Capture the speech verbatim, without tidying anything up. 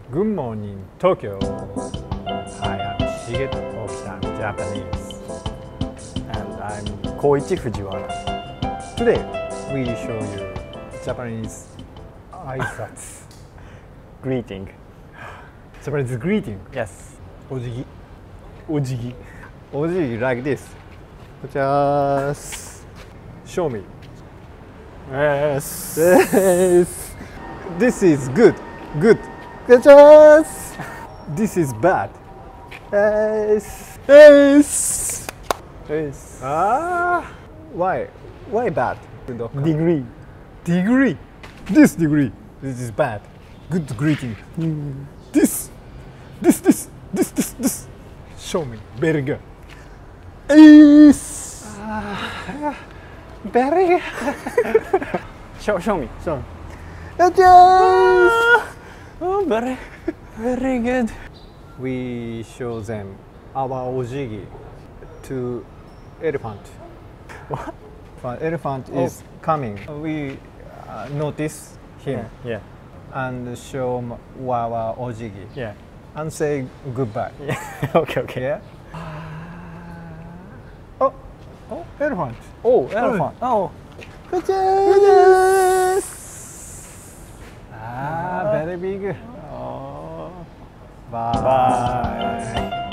Good morning, Tokyo. I am Shigeto Okitan, Japanese. And I'm Koichi Fujiwara. Today, we show you Japanese aisatsu. Greeting. Japanese greeting. Yes. Ojigi. Ojigi. Ojigi like this. Just show me. Yes. Yes. This is good. Good. Just. This is bad. Yes. Yes. Yes. Ah. Why? Why bad? Degree. Degree. This degree. This is bad. Good greeting. This. This. This. This. This. This. Show me. Very good. Yes. Ah. Very good. Show, show me. Show me. Yes. Oh, very, very good. We show them our ojigi to elephant. What? But elephant Oh. is coming. We uh, notice him Yeah. and show m- our ojigi Yeah. and say goodbye. Yeah. Okay. Okay. Yeah. Oh, oh, elephant. Oh, elephant. Oh. Yes. Ah, very big. Oh. Bye. Bye.